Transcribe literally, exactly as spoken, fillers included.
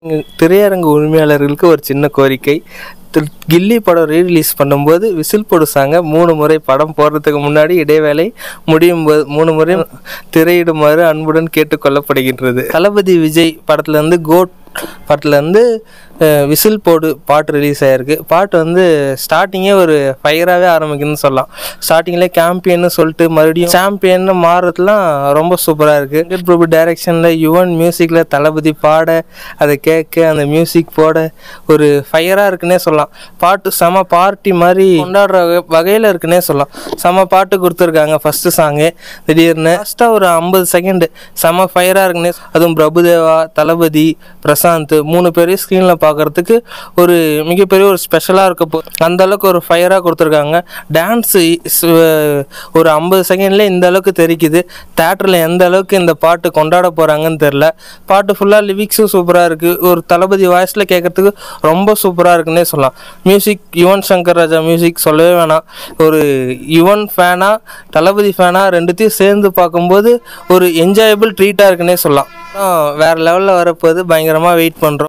திரையரங்கு உரிமையாளர்களுக்கு ஒரு சின்ன கோரிக்கை. கில்லி படம் ரீரிலீஸ் பண்ணும்போது விசில் போடுசாங்க மூணு முறை படம் போடுறதுக்கு முன்னாடி இடைவேளை முடியும் போது மூணு முறை திரையிடுமாறு அன்புடன் கேட்டுக்கொள்ளப்படுகின்றது. தளபதி விஜய் படத்துலேருந்து கோட் படத்துலேருந்து விசில் போடு பாட்டு ரிலீஸ் ஆகிருக்கு. பாட்டு வந்து ஸ்டார்டிங்கே ஒரு ஃபயராகவே ஆரம்பிக்குதுன்னு சொல்லலாம். ஸ்டார்டிங்கில் கேம்பியன்னு சொல்லிட்டு மறுபடியும் சாம்பியன்னு மாறுறதுலாம் ரொம்ப சூப்பராக இருக்குது. வெங்கட் பிரபு டைரக்ஷனில் யுவன் மியூசிக்கில் தளபதி பாட அதை கேட்க அந்த மியூசிக் போட ஒரு ஃபயராக இருக்குன்னே சொல்லலாம். பாட்டு செம பார்ட்டி மாதிரி கொண்டாடுற வகையில் இருக்குன்னே சொல்லலாம். செம பாட்டு கொடுத்துருக்காங்க. ஃபஸ்ட்டு சாங்கு திடீர்னு ஃபஸ்ட்டாக ஒரு ஐம்பது செகண்டு செம ஃபயராக இருக்குன்னே. அதுவும் பிரபுதேவா, தளபதி, பிரசாந்த் மூணு பேரையும் ஸ்க்ரீனில் பார்க்குறதுக்கு ஒரு மிகப்பெரிய ஒரு ஸ்பெஷலாக இருக்க போ அந்தளவுக்கு ஒரு ஃபயராக கொடுத்துருக்காங்க. டான்ஸு ஒரு ஐம்பது செகண்ட்லேயே இந்த அளவுக்கு தெரிக்குது. தேட்டரில் எந்த அளவுக்கு இந்த பாட்டு கொண்டாட போகிறாங்கன்னு தெரில. பாட்டு ஃபுல்லாக லிரிக்ஸும் சூப்பராக இருக்குது. ஒரு தளபதி வாய்ஸில் கேட்குறதுக்கு ரொம்ப சூப்பராக இருக்குன்னே சொல்லலாம். மியூசிக் யுவன் சங்கர் ராஜா மியூசிக் சொல்லவே வேணாம். ஒரு யுவன் ஃபேனாக தளபதி ஃபேனாக ரெண்டுத்தையும் சேர்ந்து பார்க்கும்போது ஒரு என்ஜாயபிள் ட்ரீட்டாக இருக்குன்னே சொல்லலாம். வேறு லெவலில் வரப்போது பயங்கரமாக வெயிட் பண்ணுறோம்.